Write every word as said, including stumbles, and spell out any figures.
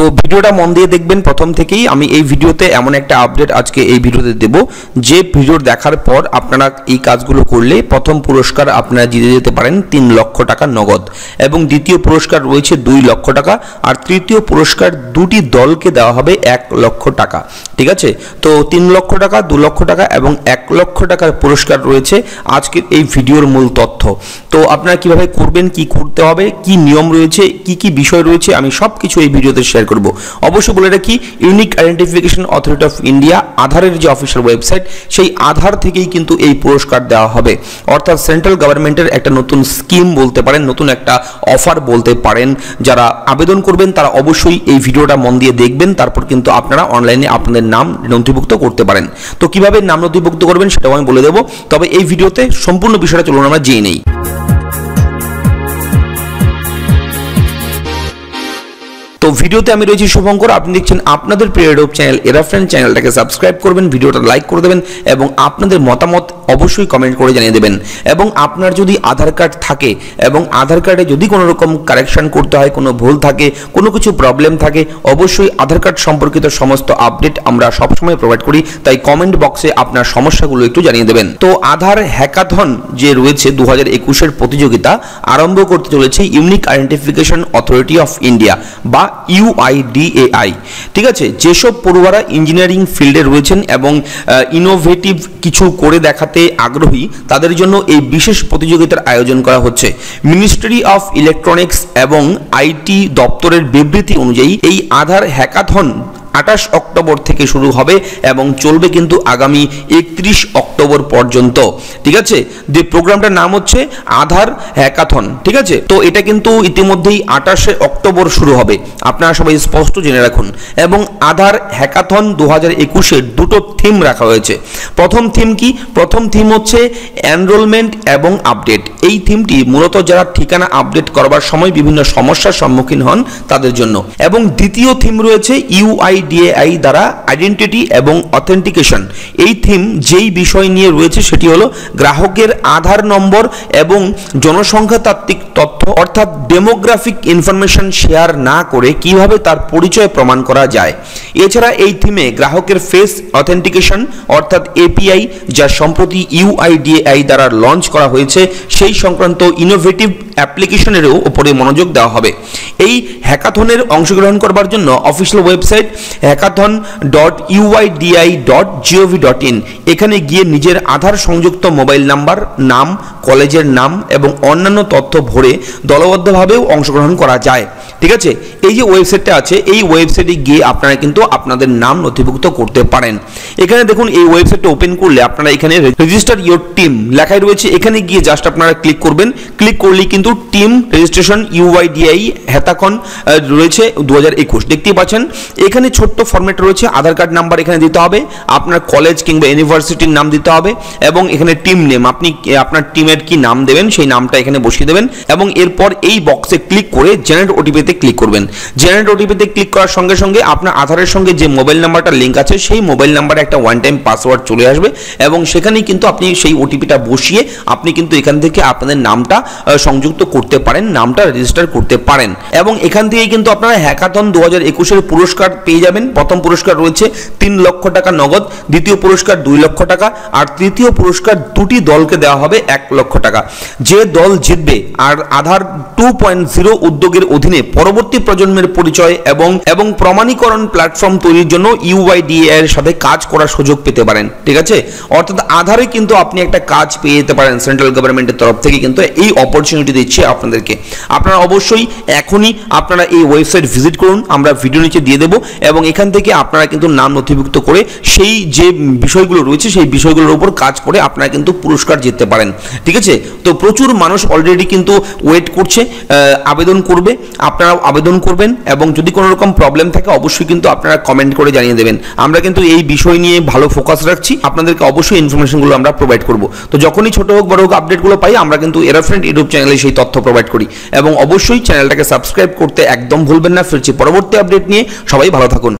তো ভিডিওটা মন দিয়ে দেখবেন প্রথম থেকেই। আমি এই ভিডিওতে এমন একটা আপডেট আজকে এই ভিডিওতে দেব যে ভিডিও দেখার পর আপনারা এই কাজগুলো করলে প্রথম পুরস্কার আপনারা জিতে যেতে পারেন তিন লক্ষ টাকা নগদ, এবং দ্বিতীয় পুরস্কার রয়েছে দুই লক্ষ টাকা, আর তৃতীয় পুরস্কার দুটি দলকে দেওয়া হবে এক লক্ষ টাকা। ঠিক আছে, তো তিন লক্ষ টাকা, দু লক্ষ টাকা এবং এক লক্ষ টাকার পুরস্কার রয়েছে আজকের এই ভিডিওর মূল তথ্য। তো আপনারা কিভাবে করবেন, কি করতে হবে, কি নিয়ম রয়েছে, কি কি বিষয় রয়েছে, আমি সব কিছু এই ভিডিওতে শেয়ার করব। অবশ্যই বলে রাখি, unique identification authority of India আধারের যে অফিসিয়াল ওয়েবসাইট, সেই আধার থেকেই কিন্তু এই পুরস্কার দেওয়া হবে। অর্থাৎ সেন্ট্রাল গভর্নমেন্টের একটা নতুন স্কিম বলতে পারেন, নতুন একটা অফার বলতে পারেন। যারা আবেদন করবেন তারা অবশ্যই এই ভিডিওটা মন দিয়ে দেখবেন, তারপর কিন্তু আপনারা অনলাইনে আপনাদের নাম নথিভুক্ত করতে পারেন। তো কিভাবে নাম নথিভুক্ত করবেন সেটাও আমি বলে দেবো, তবে এই ভিডিওতে সম্পূর্ণ বিষয়টা চলুন আমরা জেনে নেই। তো ভিডিওতে আমি রয়েছি শুভঙ্কর, আপনি দেখছেন আপনাদের প্রিয় ইউটিউব চ্যানেল এরা ফ্রেন্ড। চ্যানেলটাকে সাবস্ক্রাইব করবেন, ভিডিওটা লাইক করে দেবেন এবং আপনাদের মতামত অবশ্যই কমেন্ট করে জানিয়ে দেবেন। এবং আপনার যদি আধার কার্ড থাকে এবং আধার কার্ডে যদি কোনো রকম কারেকশন করতে হয়, কোনো ভুল থাকে, কোনো কিছু প্রবলেম থাকে, অবশ্যই আধার কার্ড সম্পর্কিত সমস্ত আপডেট আমরা সবসময় প্রোভাইড করি, তাই কমেন্ট বক্সে আপনার সমস্যাগুলো একটু জানিয়ে দেবেন। তো আধার হ্যাকাথন যে রয়েছে দু হাজার একুশের প্রতিযোগিতা আরম্ভ করতে চলেছে unique identification authority of India বা U I D A I. ঠিক আছে, যেসব পড়ুয়ারা ইঞ্জিনিয়ারিং ফিল্ডে রয়েছেন এবং ইনোভেটিভ কিছু করে দেখাতে আগ্রহী, তাদের জন্য এই বিশেষ প্রতিযোগিতার আয়োজন করা হচ্ছে। মিনিস্ট্রি অফ ইলেকট্রনিক্স এবং আইটি দপ্তরের বিবৃতি অনুযায়ী এই আধার হ্যাকাথন আঠাশ অক্টোবর থেকে শুরু হবে এবং চলবে কিন্তু আগামী একত্রিশ অক্টোবর পর্যন্ত। ঠিক আছে, যে প্রোগ্রামটার নাম হচ্ছে আধার হ্যাকাথন। ঠিক আছে, তো এটা কিন্তু ইতিমধ্যেই আঠাশে অক্টোবর শুরু হবে, আপনারা সবাই স্পষ্ট জেনে রাখুন। এবং আধার হ্যাকাথন দু হাজার একুশের দুটো থিম রাখা হয়েছে। প্রথম থিম কি? প্রথম থিম হচ্ছে এনরোলমেন্ট এবং আপডেট। এই থিমটি মূলত যারা ঠিকানা আপডেট করবার সময় বিভিন্ন সমস্যার সম্মুখীন হন তাদের জন্য। এবং দ্বিতীয় থিম রয়েছে U I D A I দ্বারা আইডেন্টিটি এবং অথেন্টিকেশন। এই থিম যেই বিষয় নিয়ে রয়েছে সেটি হলো গ্রাহকের আধার নম্বর এবং জনসংখ্যাতাত্ত্বিক তথ্য অর্থাৎ ডেমোগ্রাফিক ইনফরমেশন শেয়ার না করে কিভাবে তার পরিচয় প্রমাণ করা যায়। এছাড়া এই থিমে গ্রাহকের ফেস অথেন্টিকেশন অর্থাৎ এপিআই, যা সম্প্রতি U I D A I দ্বারা লঞ্চ করা হয়েছে, সেই সংক্রান্ত ইনোভেটিভ অ্যাপ্লিকেশনেরও উপরে মনোযোগ দেওয়া হবে। এই হ্যাকাথনের অংশগ্রহণ করবার জন্য official website hackathon dot UIDAI dot GOV dot in, এখানে গিয়ে নিজের আধার সংযুক্ত মোবাইল নাম্বার, নাম, কলেজের নাম এবং অন্যান্য তথ্য ভরে দলবদ্ধভাবেও অংশগ্রহণ করা যায়। ঠিক আছে, এই যে ওয়েবসাইটটা আছে, এই ওয়েবসাইটে গিয়ে আপনারা কিন্তু আপনাদের নাম নথিভুক্ত করতে পারেন। এখানে দেখুন, এই ওয়েবসাইটটা ওপেন করলে আপনারা এখানে রেজিস্টার ইয়োর টিম লেখাই রয়েছে, এখানে গিয়ে জাস্ট আপনারা ক্লিক করবেন। ক্লিক করলেই কিন্তু টিম রেজিস্ট্রেশন ইউআইডিআই হ্যাকাথন রয়েছে দু হাজার একুশ দেখতেই পাচ্ছেন। এখানে ছোট্ট ফরম্যাট রয়েছে, আধার কার্ড নাম্বার এখানে দিতে হবে, আপনার কলেজ কিংবা ইউনিভার্সিটির নাম দিতে হবে এবং এখানে টিম নেম, আপনি আপনার টিমের কি নাম দেবেন সেই নামটা এখানে বসিয়ে দেবেন। এবং এরপর এই বক্সে ক্লিক করে জেনারেট ওটিপিতে ক্লিক করবেন। জেনারেট ওটিপিতে ক্লিক করার সঙ্গে সঙ্গে আপনার আধারের সঙ্গে যে মোবাইল নাম্বারটা লিঙ্ক আছে সেই মোবাইল নাম্বারে একটা ওয়ান টাইম পাসওয়ার্ড চলে আসবে এবং সেখানেই কিন্তু আপনি সেই ওটিপিটা বসিয়ে আপনি কিন্তু এখান থেকে আপনাদের নামটা সংযুক্ত করতে পারেন, নামটা রেজিস্টার করতে পারেন। এবং এখান থেকেই কিন্তু আপনারা হ্যাকাথন দু হাজার একুশের পুরস্কার পেয়ে যাবেন। প্রথম পুরস্কার রয়েছে তিন লক্ষ টাকা নগদ, দ্বিতীয় পুরস্কার দুই লক্ষ টাকা, আর তৃতীয় পুরস্কার দুটি দলকে দেওয়া হবে এক লক্ষ টাকা। যে দল জিতবে আর আধার টু পয়েন্ট জিরো উদ্যোগের অধীনে পরবর্তী প্রজন্মের পরিচয় এবং এবং প্রমাণীকরণ প্ল্যাটফর্ম তৈরির জন্য ইউআইডিএআই এর সাথে কাজ করার সুযোগ পেতে পারেন। ঠিক আছে, অর্থাৎ আধারে কিন্তু আপনি একটা কাজ পেয়ে যেতে পারেন সেন্ট্রাল গভর্নমেন্টের তরফ থেকে, কিন্তু এই অপরচুনিটি দিচ্ছে আপনাদেরকে। আপনারা অবশ্যই এখনই আপনারা এই ওয়েবসাইট ভিজিট করুন, আমরা ভিডিও নিচে দিয়ে দেবো এবং এখান থেকে আপনারা কিন্তু নাম নথিভুক্ত করে সেই যে বিষয়গুলো রয়েছে সেই বিষয়গুলোর উপর কাজ করে আপনারা কিন্তু পুরস্কার জিততে পারেন। ঠিক আছে, তো প্রচুর মানুষ অলরেডি কিন্তু ওয়েট করছে, আবেদন করবে, আপনারাও আবেদন করবেন এবং যদি কোনো রকম প্রবলেম থাকে অবশ্যই কিন্তু আপনারা কমেন্ট করে জানিয়ে দেবেন। আমরা কিন্তু এই বিষয় নিয়ে ভালো ফোকাস রাখছি, আপনাদেরকে অবশ্যই ইনফরমেশনগুলো আমরা প্রোভাইড করব। তো যখনই ছোট হোক বড় হোক আপডেটগুলো পাই আমরা কিন্তু এরা ফ্রেন্ড ইউটিউব চ্যানেলে সেই তথ্য প্রোভাইড করি। এবং অবশ্যই চ্যানেলটাকে সাবস্ক্রাইব করতে একদম ভুলবেন না। ফিরছি পরবর্তী আপডেট নিয়ে, সবাই ভালো থাকুন।